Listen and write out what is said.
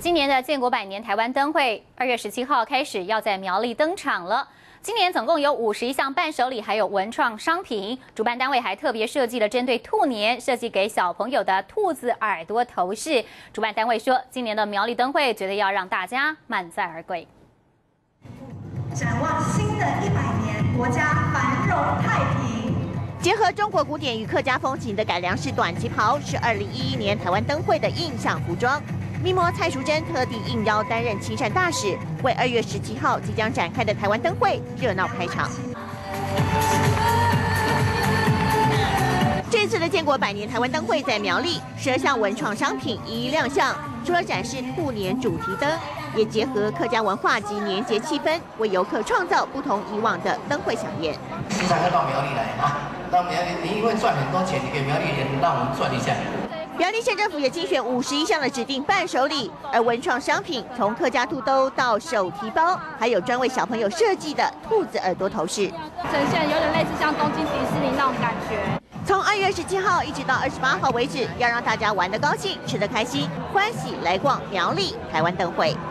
今年的建国百年台湾灯会2月17号开始要在苗栗登场了。今年总共有51项伴手礼，还有文创商品。主办单位还特别设计了针对兔年设计给小朋友的兔子耳朵头饰。主办单位说，今年的苗栗灯会绝对要让大家满载而归。 展望新的100年，国家繁荣太平。 结合中国古典与客家风情的改良式短旗袍，是2011年台湾灯会的印象服装。名模蔡淑珍特地应邀担任亲善大使，为2月17号即将展开的台湾灯会热闹开场。这次的建国百年台湾灯会在苗栗，12项文创商品一一亮相。除了展示兔年主题灯，也结合客家文化及年节气氛，为游客创造不同以往的灯会飨宴。 时常要到苗栗来啊，到苗栗你会赚很多钱，你给苗栗人让我们赚一下。 苗栗县政府也精选51项的指定伴手礼，而文创商品从客家兔兜到手提包，还有专为小朋友设计的兔子耳朵头饰， 呈现有点类似像东京迪士尼那种感觉。 从2月17号一直到28号为止，要让大家玩得高兴、吃得开心、欢喜来逛苗栗台湾灯会。